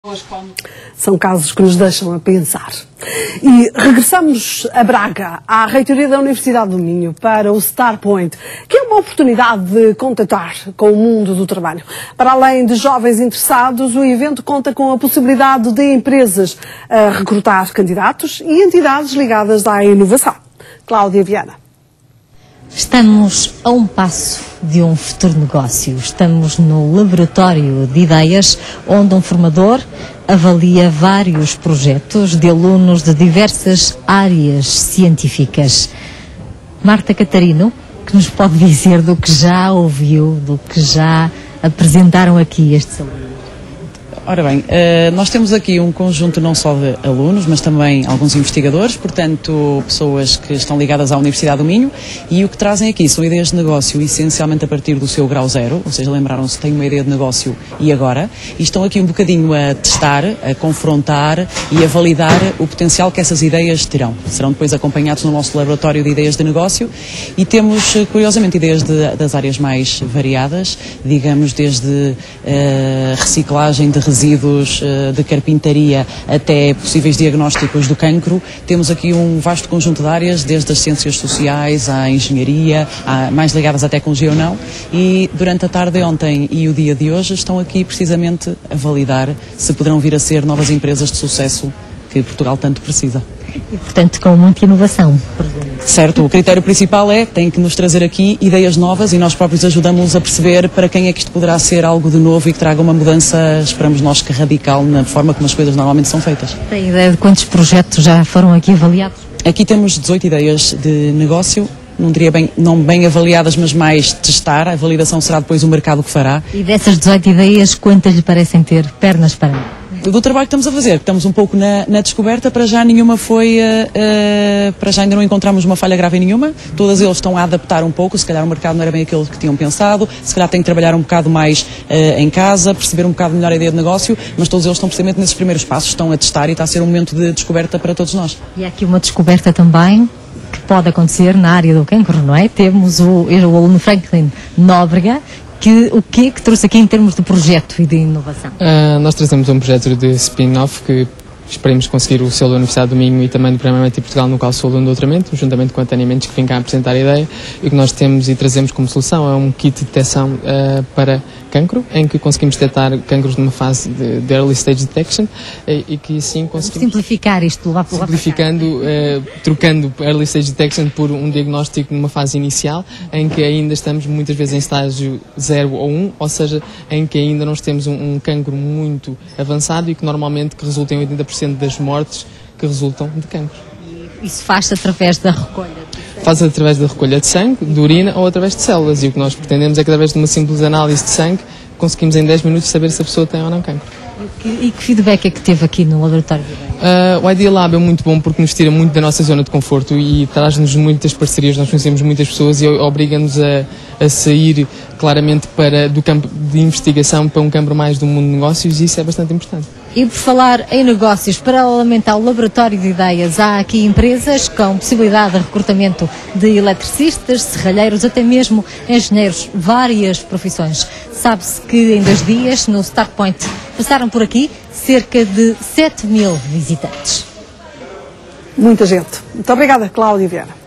São casos que nos deixam a pensar. E regressamos a Braga, à reitoria da Universidade do Minho, para o Starpoint, que é uma oportunidade de contatar com o mundo do trabalho. Para além de jovens interessados, o evento conta com a possibilidade de empresas recrutar candidatos e entidades ligadas à inovação. Cláudia Viana. Estamos a um passo de um futuro negócio. Estamos no laboratório de ideias, onde um formador avalia vários projetos de alunos de diversas áreas científicas. Marta Catarino, que nos pode dizer do que já ouviu, do que já apresentaram aqui estes alunos? Ora bem, nós temos aqui um conjunto não só de alunos, mas também alguns investigadores, portanto, pessoas que estão ligadas à Universidade do Minho, e o que trazem aqui são ideias de negócio essencialmente a partir do seu grau zero, ou seja, lembraram-se que têm uma ideia de negócio e agora, e estão aqui um bocadinho a testar, a confrontar e a validar o potencial que essas ideias terão. Serão depois acompanhados no nosso laboratório de ideias de negócio e temos, curiosamente, ideias das áreas mais variadas, digamos, desde reciclagem de resíduos de carpintaria até possíveis diagnósticos do cancro. Temos aqui um vasto conjunto de áreas, desde as ciências sociais à engenharia, mais ligadas à tecnologia ou não, e durante a tarde de ontem e o dia de hoje estão aqui precisamente a validar se poderão vir a ser novas empresas de sucesso que Portugal tanto precisa. E, portanto, com muita inovação. Certo, o critério principal é que tem que nos trazer aqui ideias novas e nós próprios ajudamos a perceber para quem é que isto poderá ser algo de novo e que traga uma mudança, esperamos nós, que radical na forma como as coisas normalmente são feitas. Tem ideia de quantos projetos já foram aqui avaliados? Aqui temos 18 ideias de negócio, não diria bem, não bem avaliadas, mas mais testar. A validação será depois o mercado que fará. E dessas 18 ideias, quantas lhe parecem ter pernas para andar? Do trabalho que estamos a fazer, estamos um pouco na descoberta, para já nenhuma foi, para já ainda não encontramos uma falha grave em nenhuma, todas eles estão a adaptar um pouco, se calhar o mercado não era bem aquele que tinham pensado, se calhar têm que trabalhar um bocado mais em casa, perceber um bocado melhor a ideia de negócio, mas todos eles estão precisamente nesses primeiros passos, estão a testar e está a ser um momento de descoberta para todos nós. E há aqui uma descoberta também que pode acontecer na área do cancro, não é? Temos o aluno Franklin Nóbrega. O que é que trouxe aqui em termos de projeto e de inovação? Nós trazemos um projeto de spin-off que esperemos conseguir o selo da Universidade do Minho e também do Programa MIT Portugal, no qual sou aluno de doutoramento, juntamente com a Tânia Mendes, que vem cá apresentar a ideia. E o que nós temos e trazemos como solução é um kit de detecção para cancro, em que conseguimos detectar cancros numa fase de early stage detection e que assim conseguimos... Simplificar isto, levar para simplificando, trocando early stage detection por um diagnóstico numa fase inicial, em que ainda estamos muitas vezes em estágio 0 ou 1, ou seja, em que ainda nós temos um cancro muito avançado e que normalmente que resulta em 80% das mortes que resultam de cancro. Isso faz-se através da recolha? Faz-se através da recolha de sangue, de urina ou através de células, e o que nós pretendemos é que através de uma simples análise de sangue conseguimos em 10 minutos saber se a pessoa tem ou não cancro. E que feedback é que teve aqui no laboratório? O Idea Lab é muito bom porque nos tira muito da nossa zona de conforto e traz-nos muitas parcerias, nós conhecemos muitas pessoas e obriga-nos a sair claramente do campo de investigação para um campo mais do mundo de negócios, e isso é bastante importante. E por falar em negócios, paralelamente ao laboratório de ideias, há aqui empresas com possibilidade de recrutamento de eletricistas, serralheiros, até mesmo engenheiros, várias profissões. Sabe-se que em 2 dias, no Starpoint, passaram por aqui cerca de 7.000 visitantes. Muita gente. Muito obrigada, Cláudia Viana.